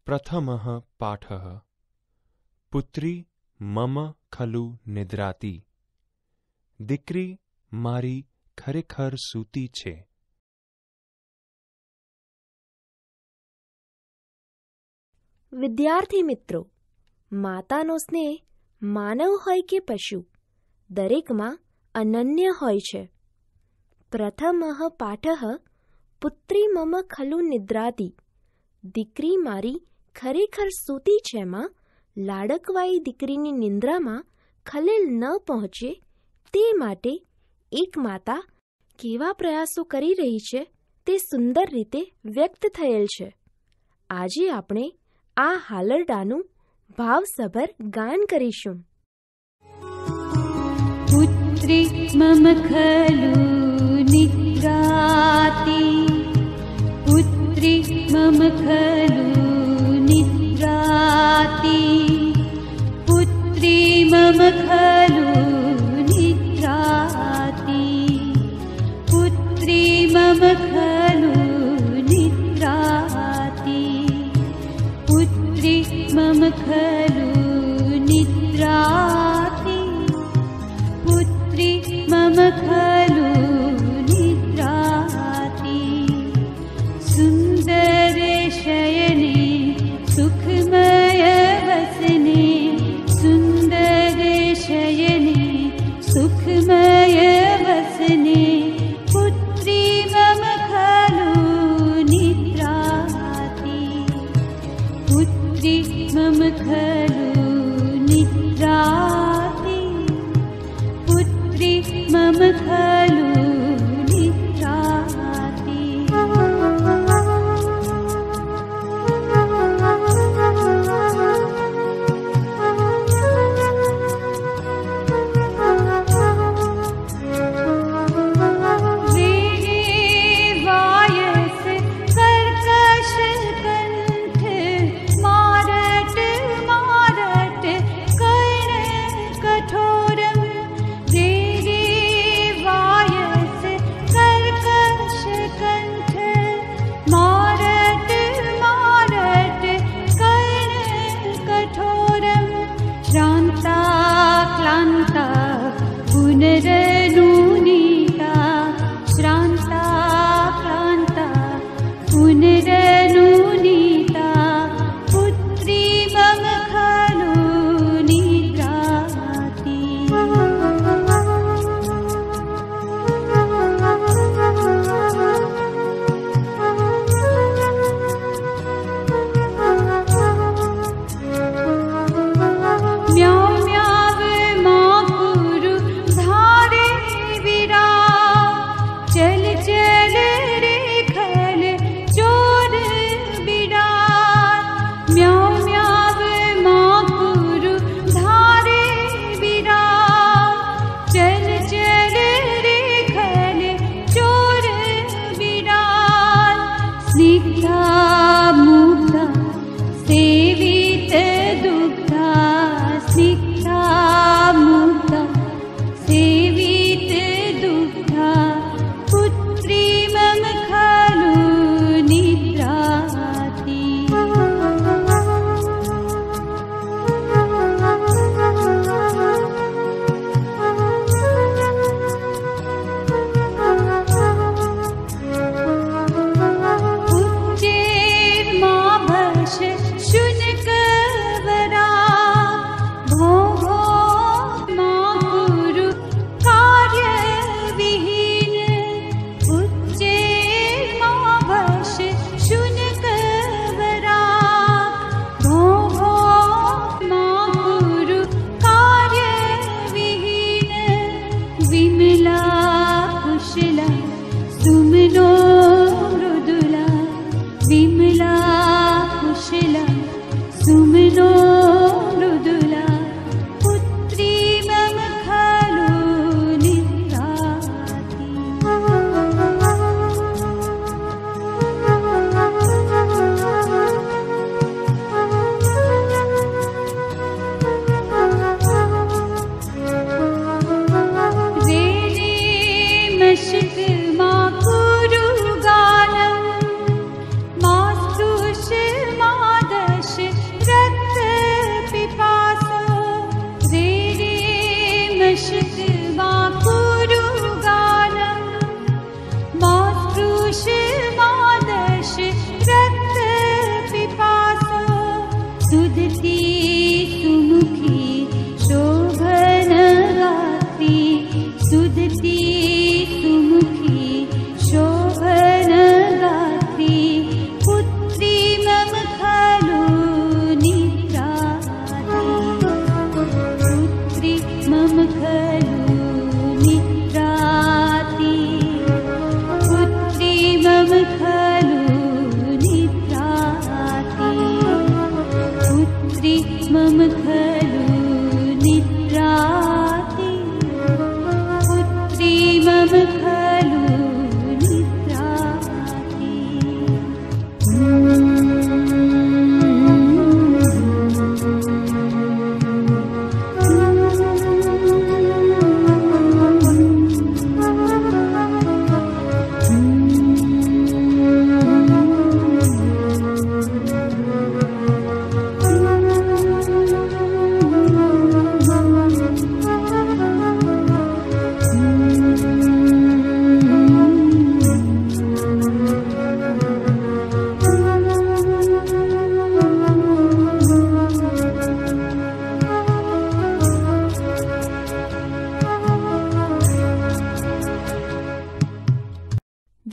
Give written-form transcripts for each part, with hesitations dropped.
प्रथमः पाठः। पुत्री मम खलु निद्राती, દીકરી મારી ખરેખર સૂતી છે. વિદ્યાર્થી મિત્રો, માતાનો સ્નેહ માનવ હોય કે પશુ, દરેકમાં અનન્ય હોય છે. પ્રથમઃ પાઠઃ પુત્રી મમ ખલુ નિદ્રાતી, દીકરી મારી ખરેખર સૂતી છે માં લાડકવાઈ દીકરીની નિંદ્રામાં ખલેલ ન પહોંચે તે માટે એક માતા કેવા પ્રયાસો કરી રહી છે તે સુંદર રીતે વ્યક્ત થયેલ છે. આજે આપણે આ હાલરડાનું ભાવસભર ગાન કરીશું. પુત્રી મમ ખલુ નિદ્રાતી, પુત્રી મમ ખલુ નિદ્રાતી, પુત્રી મમ ખલુ નિદ્રાતી, પુત્રી મમ ખલુ નિદ્રાતી, પુત્રી મમ ખલુ નિદ્રાતી, પુત્રી મમ ખલુ નિદ્રાતી. સુંદર શયને સુખમય વસને, સુંદર શયને સુખમય વસને, પુત્રી મમ ખલુ નિદ્રાતી, પુત્રી મમ ખલુ નિદ્રાતી, પુત્રી મમ ખલુ નિદ્રાતી.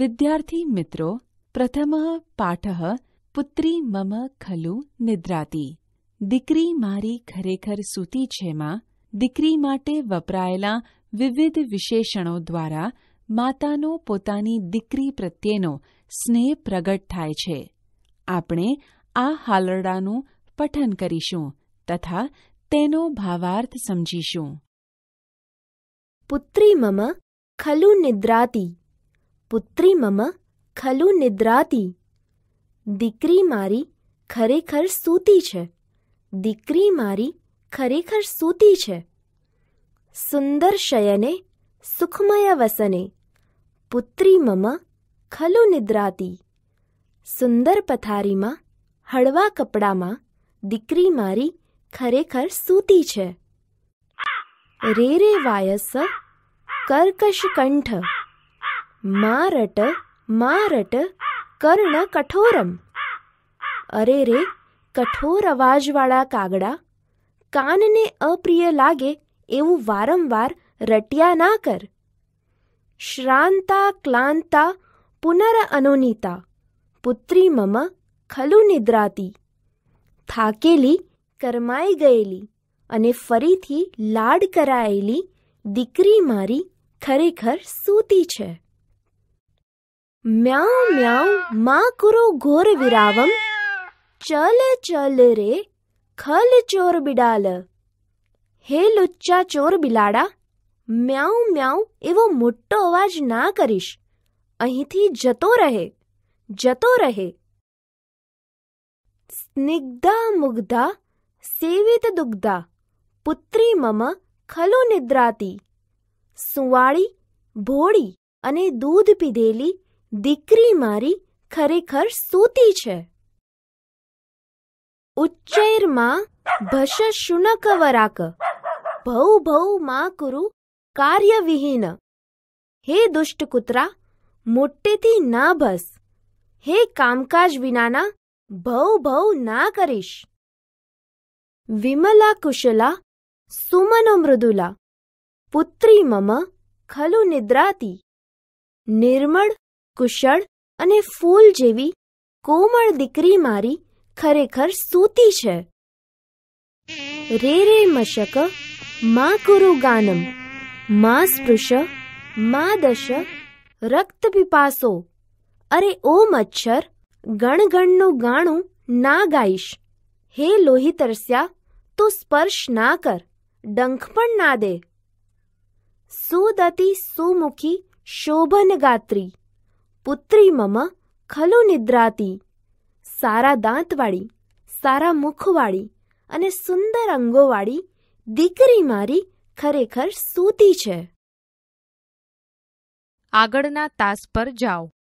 વિદ્યાર્થી મિત્રો, પ્રથમઃ પાઠઃ પુત્રી મમ ખલુ નિદ્રાતી. દીકરી મારી ખરેખર સૂતી છેમાં દીકરી માટે વપરાયેલા વિવિધ વિશેષણો દ્વારા માતાનો પોતાની દીકરી પ્રત્યેનો સ્નેહ પ્રગટ થાય છે. આપણે આ હાલરડાનું પઠન કરીશું તથા તેનો ભાવાર્થ સમજીશું. પુત્રી મમ ખલુ નિદ્રાતી. પુત્રી મમ ખલુ નિદ્રાતી. દીકરી મારી ખરેખર સૂતી છે. દીકરી મારી ખરેખર સૂતી છે. સુંદર શયને સુખમય વસને પુત્રી મમ ખલુ નિદ્રાતી. સુંદર પથારીમાં હળવા કપડામાં દીકરી મારી ખરેખર સૂતી છે. રે રે વાયસ કર્કશ કંઠ મારટ કર્ણ કઠોરમ. અરે રે કઠોર અવાજવાળા કાગડા, કાનને અપ્રિય લાગે એવું વારંવાર રટ્યા ના કર. શ્રાંતા ક્લાંતા પુનર અનુનીતા પુત્રી મમ ખલુ નિદ્રાતી. થાકેલી, કરમાઈ ગયેલી અને ફરીથી લાડ કરાયેલી દીકરી મારી ખરેખર સૂતી છે. મ્યાઉ મ્યાઉ મા કુરુ ઘોર વિરાવમ ચલ રે ખલ ચોર બિડાલ. હે લુચ્ચા ચોર બિલાડા, મ્યાઉ મ્યાઉ એવો મોટો અવાજ ના કરીશ. અહીંથી જતો રહે, જતો રહે. સ્નિગ્ધા મુગ્ધા સેવિત દુગ્ધા પુત્રી મમ ખલુ નિદ્રાતી. સુંવાળી, ભોળી અને દૂધ પીધેલી દીકરી મારી ખરેખર સૂતી છે. ઉચ્ચૈર્મા ભશ શુનક વરાક ભૌ ભૌ મા કુરુ કાર્યવિહીન. હે દુષ્ટ કૂતરા, મોટેથી ના ભસ. હે કામકાજ વિનાના, ભૌ ભૌ ના કરીશ. વિમલા કુશલા સુમનો મૃદુલા પુત્રી મમ ખલુ નિદ્રાતી. નિર્મળ, કુશળ અને ફૂલ જેવી કોમળ દીકરી મારી ખરેખર સૂતી છે. રે રે મશક મા કુરુ ગાનમ મા સ્પૃશ મા દશ રક્ત પીપાસો. અરે ઓ મચ્છર, ગણગણનું ગાણું ના ગાઈશ. હે લોહી તરસ્યા, તું સ્પર્શ ના કર, ડંખ પણ ના દે. સુદતી સુમુખી શોભન ગાત્રી પુત્રી મમ ખલુ નિદ્રાતી. સારા દાંતવાળી, સારા મુખવાળી અને સુંદર અંગોવાળી દીકરી મારી ખરેખર સૂતી છે. આગળના તાસ પર જાઓ.